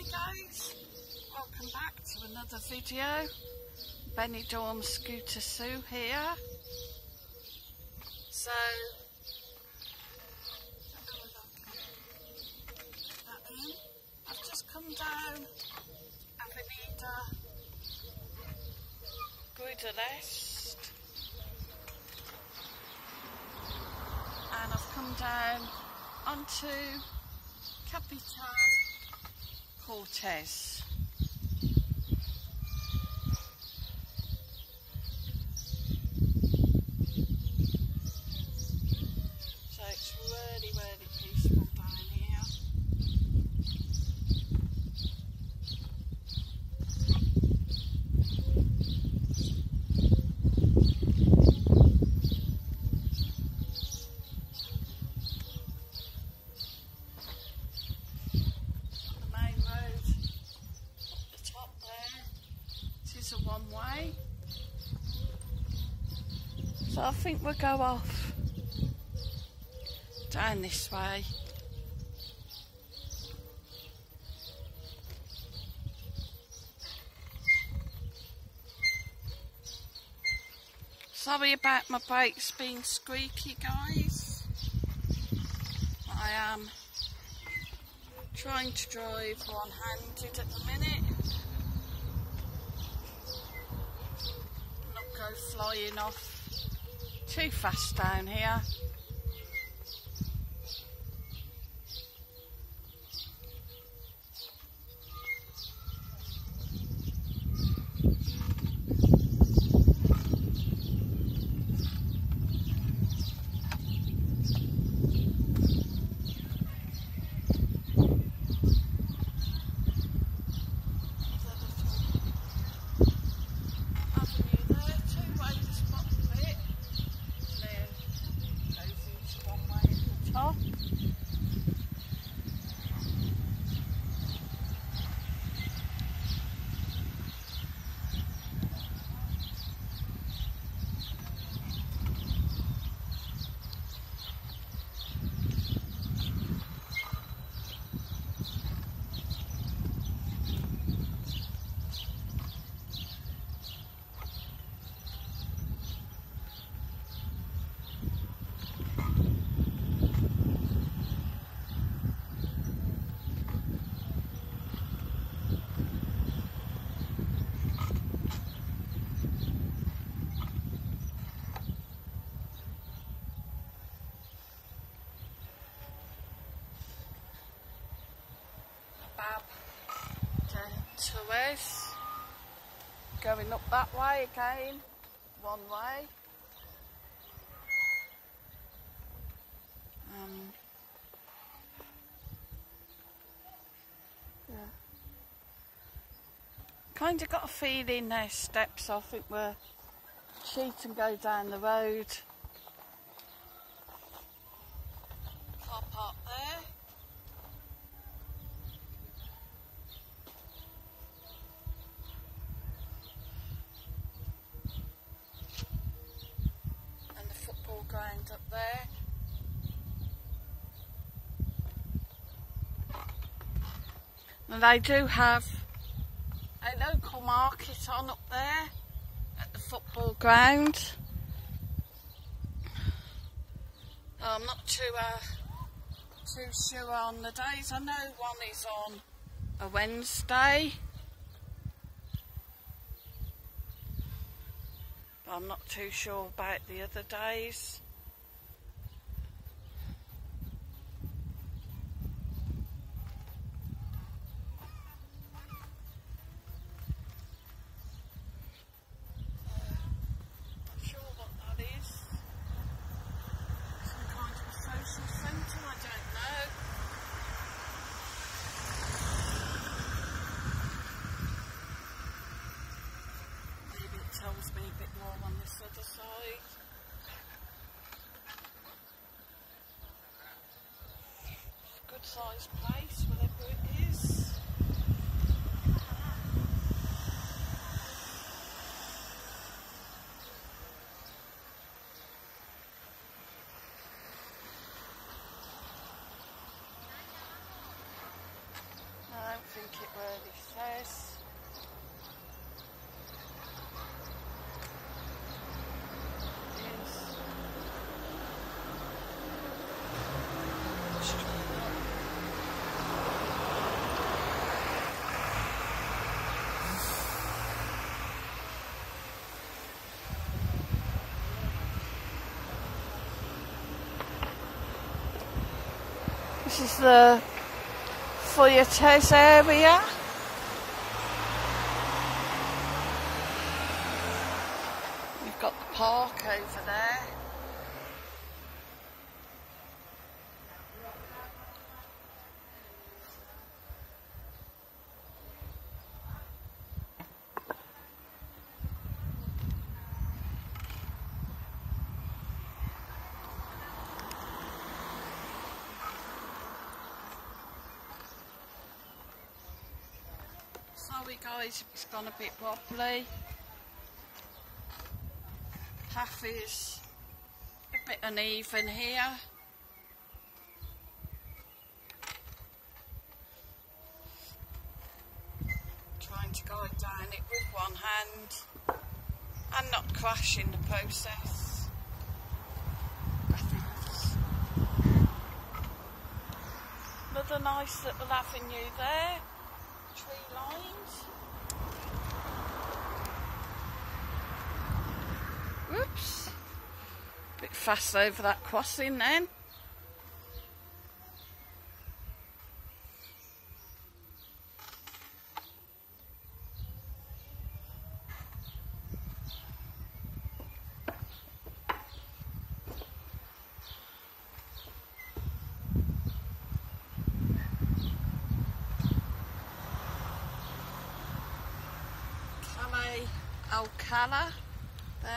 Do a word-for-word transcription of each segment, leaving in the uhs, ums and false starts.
Hi guys, welcome back to another video. Benidorm Scooter Sue here. So, I've just come down Avenida Budapest and I've come down onto Capitan Cortez. So it's really, really peaceful down here. A one way, so I think we'll go off down this way. Sorry about my brakes being squeaky, guys. I am trying to drive one-handed at the minute. Go flying off too fast down here. Torres, going up that way again, one way. Um, yeah. Kind of got a feeling there's steps. I think we're cheat and go down the road. Car park there. Ground up there. And they do have a local market on up there at the football ground. I'm not too uh, too sure on the days. I know one is on a Wednesday. I'm not too sure about the other days. Not sure what that is. Some kind of a social centre, I don't know. Maybe it tells me a bit more on this other side. It's a good sized place, whatever it is. No. don't think it really says. This is the Fuertes area. We've got the park over there. Sorry guys, it's gone a bit wobbly. Path is a bit uneven here. Trying to guide down it with one hand and not crash in the process. Another nice little avenue there. Tree lines. Whoops. Bit fast over that crossing then. Alcala there.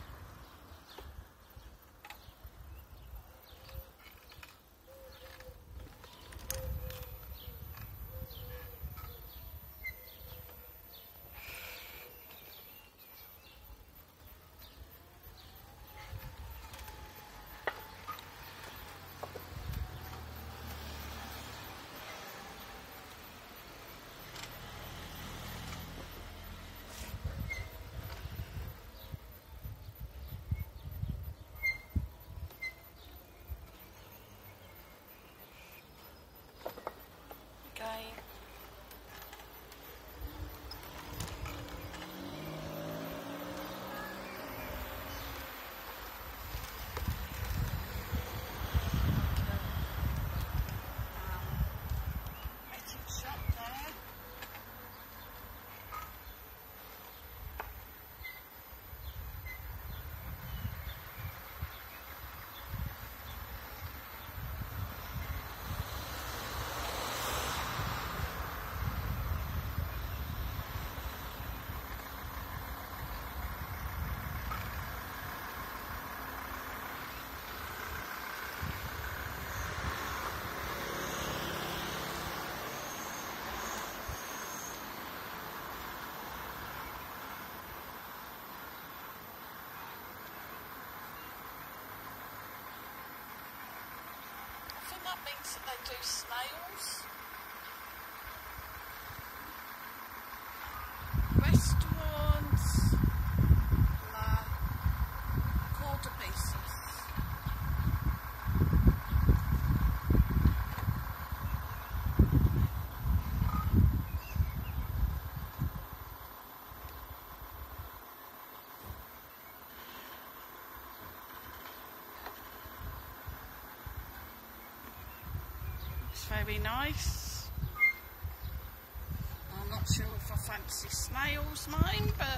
That means that they do snails. Restaurants, La Cordobesis. Very nice. I'm not sure if I fancy snails mine, but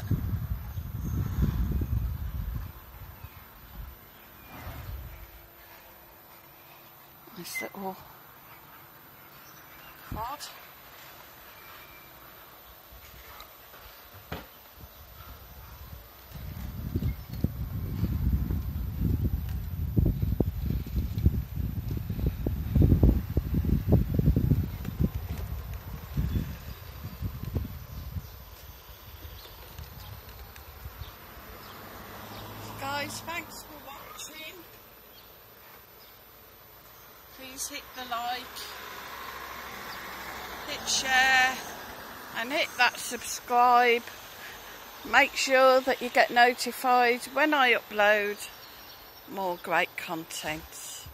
nice little quad. Guys, thanks for watching. Please hit the like hit share and hit that subscribe. Make sure that you get notified when I upload more great content.